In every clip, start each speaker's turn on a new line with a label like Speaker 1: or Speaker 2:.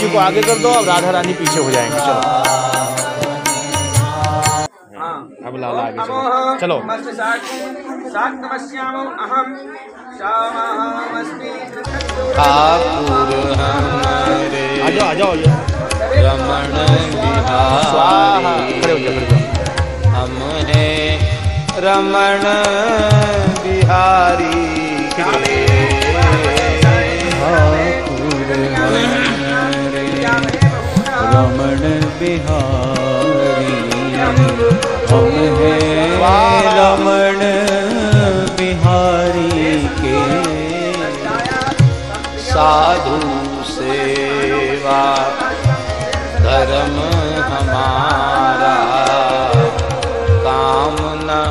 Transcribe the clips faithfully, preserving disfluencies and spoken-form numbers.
Speaker 1: जी को आगे कर दो, अब राधा रानी पीछे हो जाएंगे। चलो अब लाला आगे चलो। चलो
Speaker 2: ठाकुर हमारे
Speaker 1: आ जाओ आ जाओ
Speaker 2: रमण बिहारी, हम हैं रमण बिहारी के। ठाकुर हमारे रमण बिहारी, हम हैं रमण बिहारी के। साधु सेवा धर्म हमारा, कामना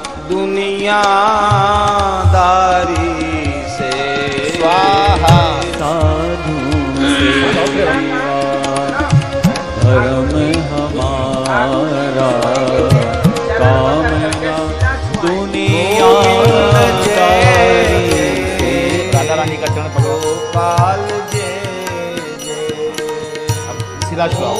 Speaker 2: दुनियादारी से। स्वाहा साधु सेवा धर्म हमारा, कामना दुनियादारी से।
Speaker 1: राधा रानी का चरण पकड़ो।
Speaker 2: गोपाल जय जय,
Speaker 1: सिला छुड़ाओ।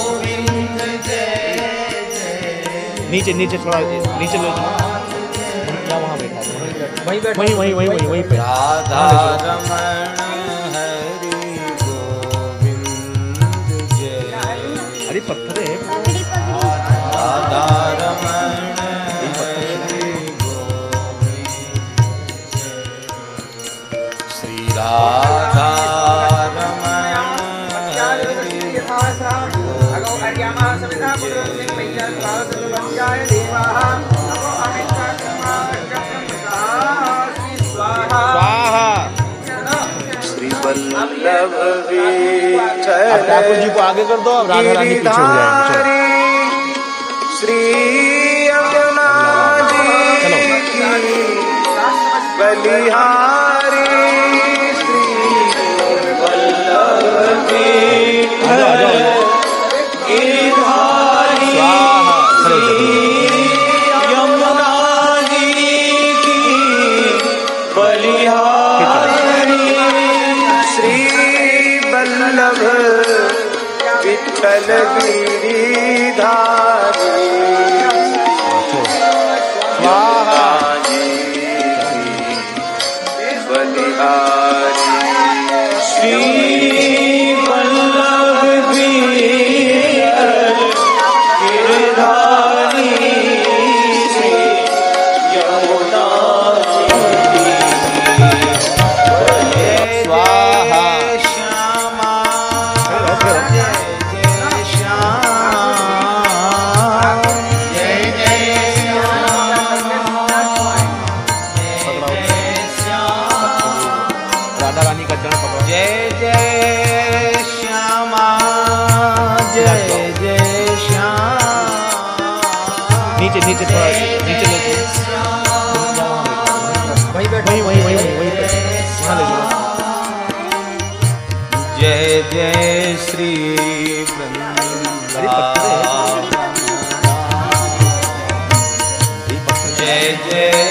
Speaker 1: नीचे नीचे थोड़ा नीचे लो, या वहाँ बैठा वहीं वहीं वहीं वहीं वहीं वहीं पे।
Speaker 2: राधा रमण हरि गोविंद जय।
Speaker 1: अरे पत्थर है।
Speaker 2: राधा रमण हरि गोविंद श्री राधा रमण हरि
Speaker 1: स्वाहा।
Speaker 2: श्री वल्लभ विठल
Speaker 1: ठाकुर जी को आगे कर दो, अब राधा रानी पीछे हो जाएंगे।
Speaker 2: श्री यमुना जी की बलिहारी, श्री वल्लभ विठल गिरधारी, श्री यमुना जी की बलिहारी, श्री वल्लभ विठल गिरिधारी। स्वाहा जी बलिहारी, श्री वल्लभ विठल गिरिधारी, श्री यमुना जी की। स्वाहा श्यामा जय जय श्याम, जय जय श्याम।
Speaker 1: राधा रानी का चरण पकड़ो।
Speaker 2: जय जय श्यामा, जय जय श्याम।
Speaker 1: नीचे नीचे थोड़ा नीचे लो, वहीं वहीं वहीं वहीं वहीं पे वहाँ ले लो।
Speaker 2: जय जय श्री वृंदावन, जय जय